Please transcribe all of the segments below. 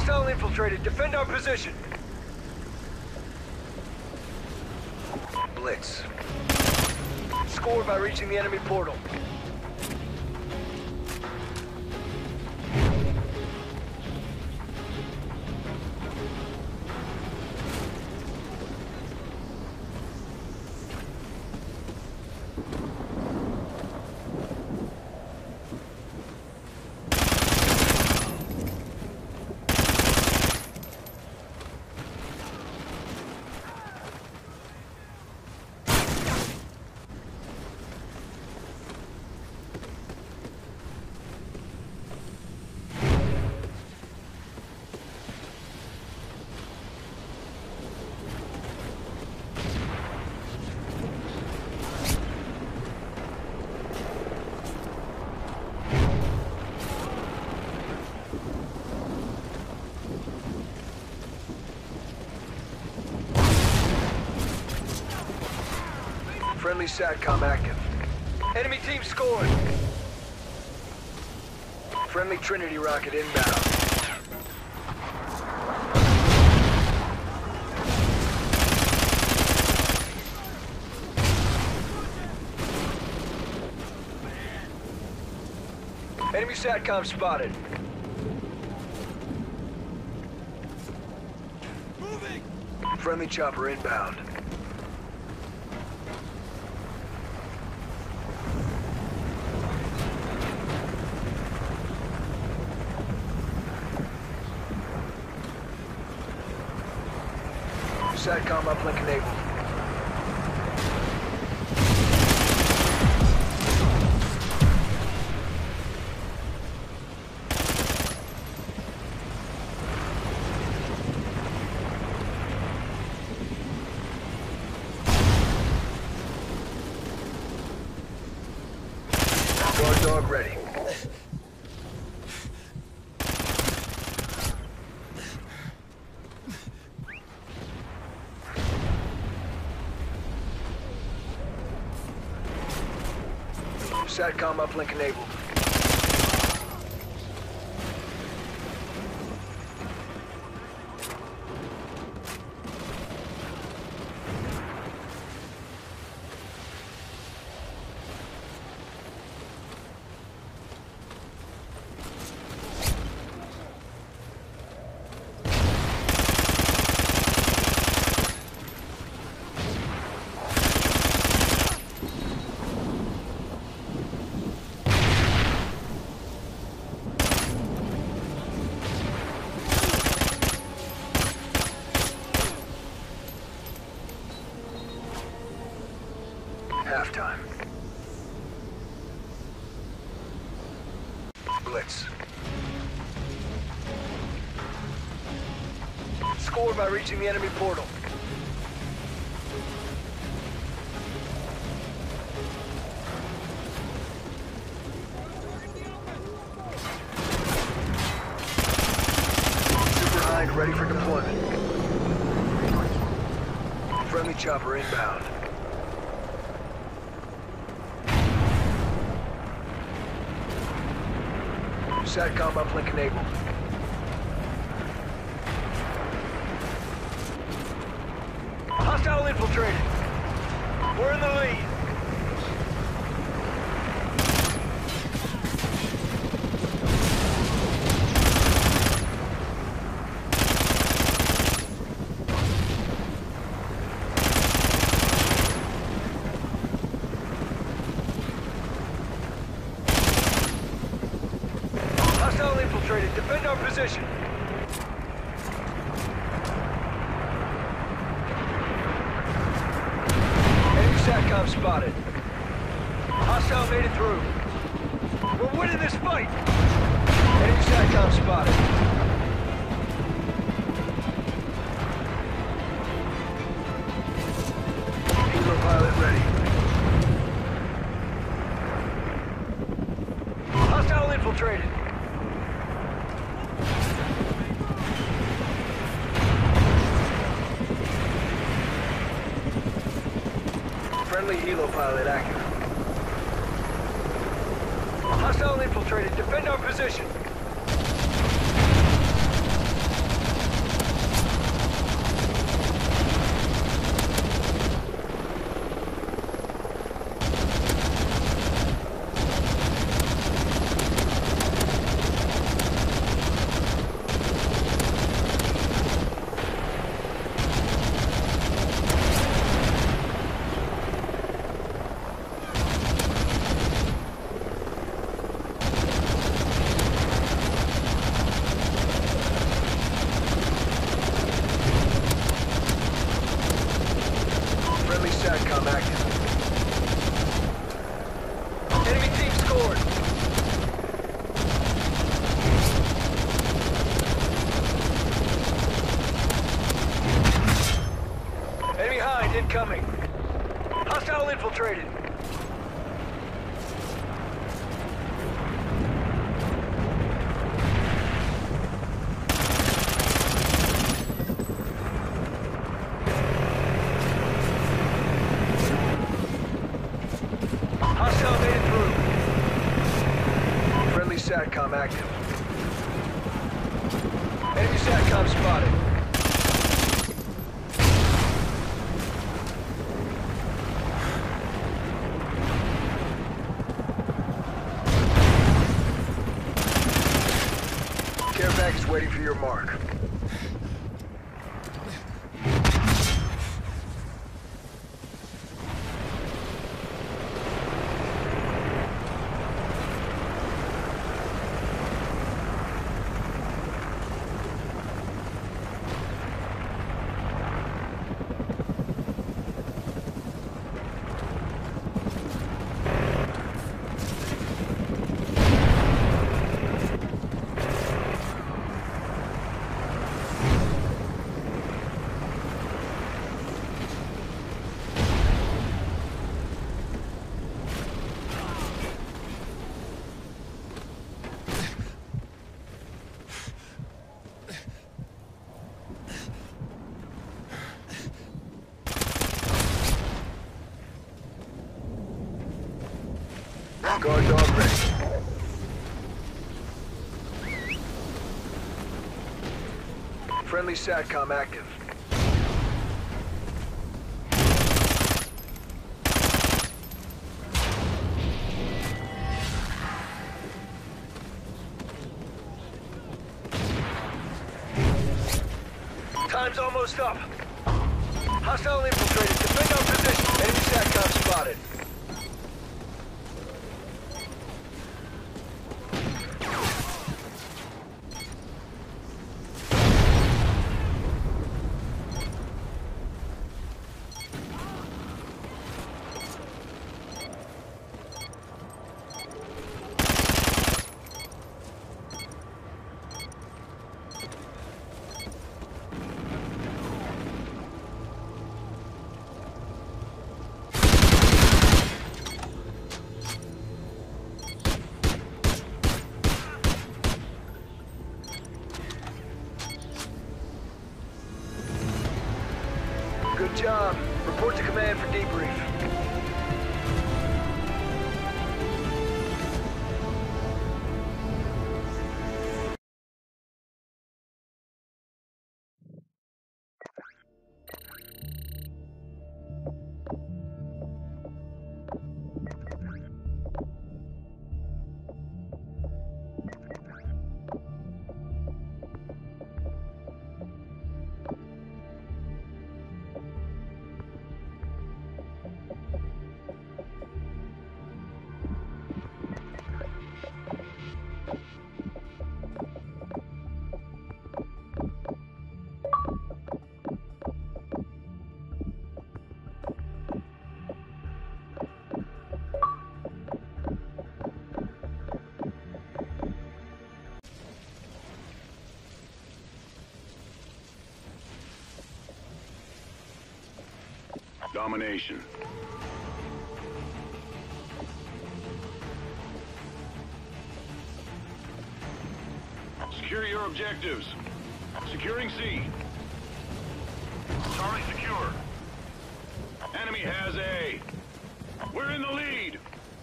Hostile infiltrated. Defend our position. Blitz. Score by reaching the enemy portal. Friendly SATCOM active. Enemy team scoring. Friendly Trinity rocket inbound. Enemy SATCOM spotted. Moving. Friendly chopper inbound. SATCOM uplink enabled. Guard dog ready. SATCOM uplink enabled. Halftime. Blitz. Score by reaching the enemy portal. Super Hind ready for deployment. Friendly chopper inbound. SATCOM uplink enabled. Hostile infiltrated. We're in the lead. Hostile infiltrated. Defend our position. Enemy SATCOM spotted. Hostile made it through. We're winning this fight. Enemy SATCOM spotted. Helo pilot ready. Hostile infiltrated. Friendly helo pilot active. Hostile infiltrated. Defend our position. incoming. Hostile infiltrated. Hostile made it through. Friendly SATCOM active. Enemy SATCOM spotted. Care package waiting for your mark. Guard dog ready. Friendly SATCOM active. Time's almost up. Hostile infiltrated. Defend our position. Enemy SATCOM spotted. Good job. Report to command for debrief. Domination. Secure your objectives. Securing C. Charlie secure. Enemy has A. We're in the lead.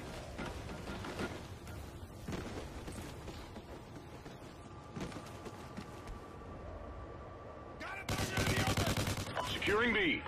Securing B.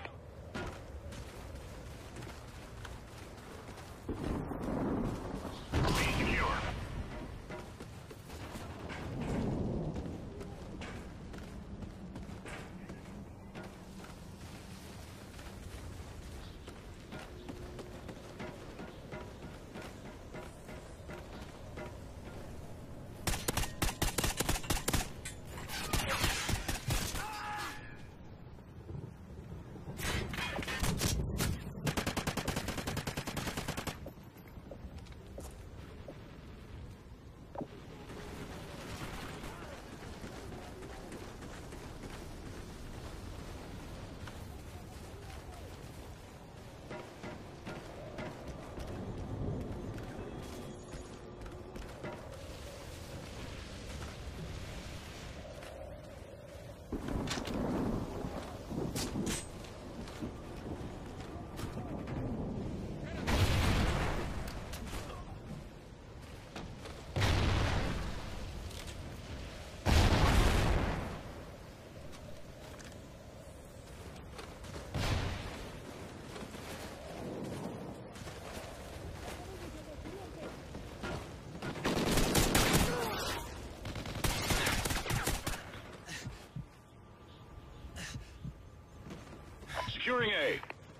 Securing A.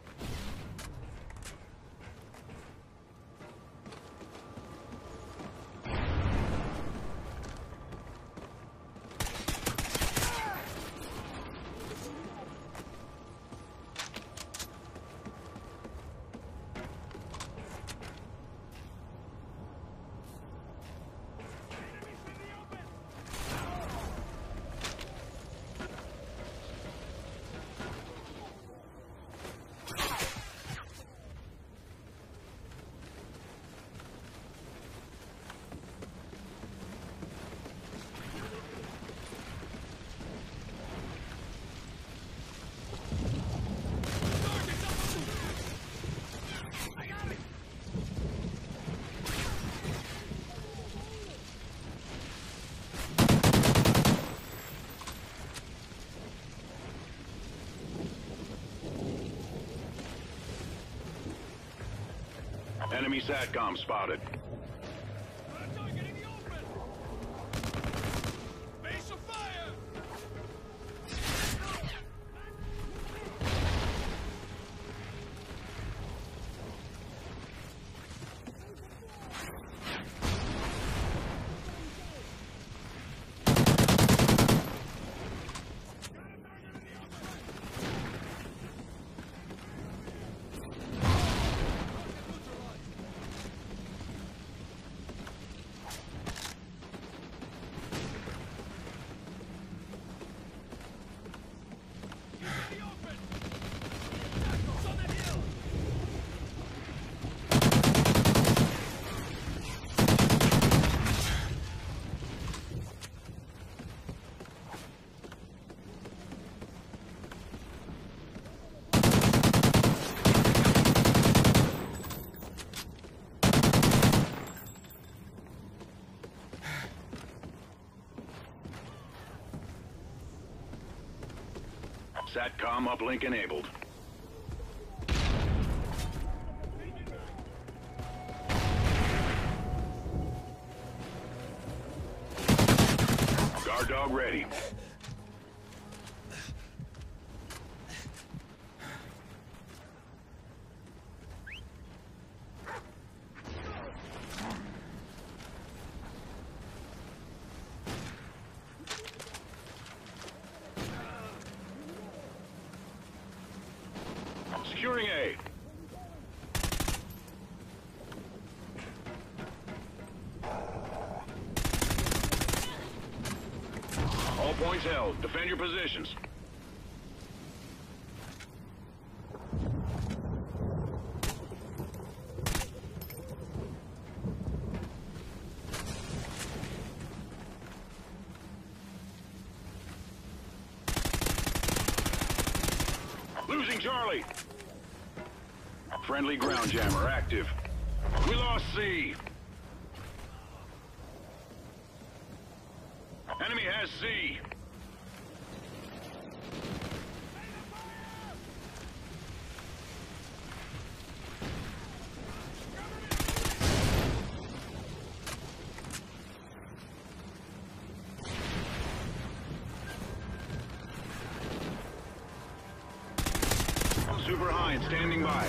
Enemy SATCOM spotted. Base of fire! SATCOM uplink enabled. Guard dog ready. Securing A. All points held. Defend your positions. Losing Charlie. Friendly ground jammer active. We lost C. Enemy has C. Super Hind standing by.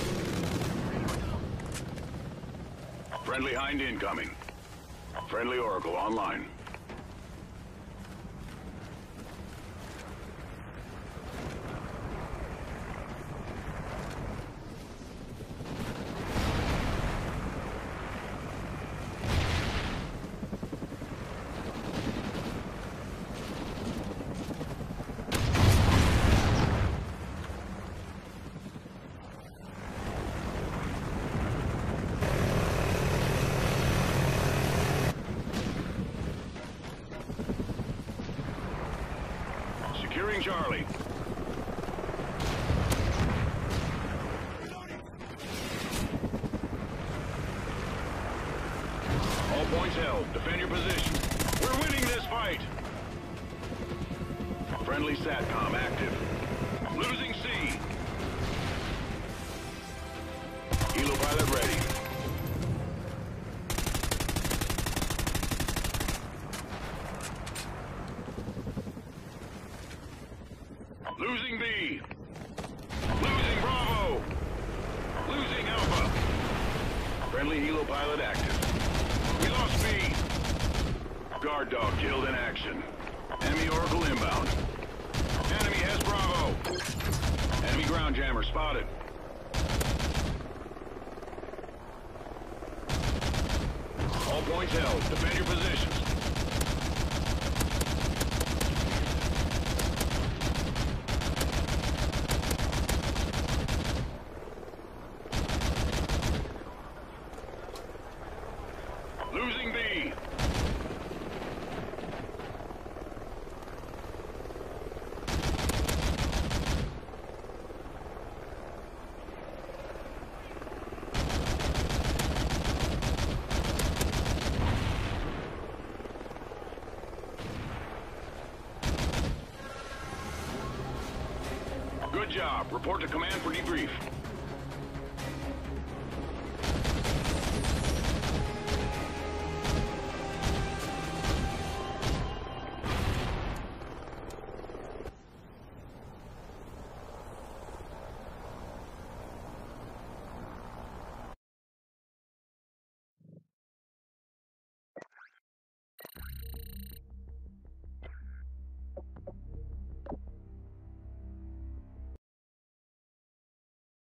Friendly Hind incoming. Friendly Oracle online. Securing Charlie. All points held. Defend your position. We're winning this fight. Friendly SATCOM active. Losing C. Helo pilot ready. Losing B. Friendly helo pilot active. We lost B. Guard dog killed in action. Enemy Oracle inbound. Enemy has Bravo. Enemy ground jammer spotted. All points held. Defend your positions. Losing B. Good job. Report to command for debrief.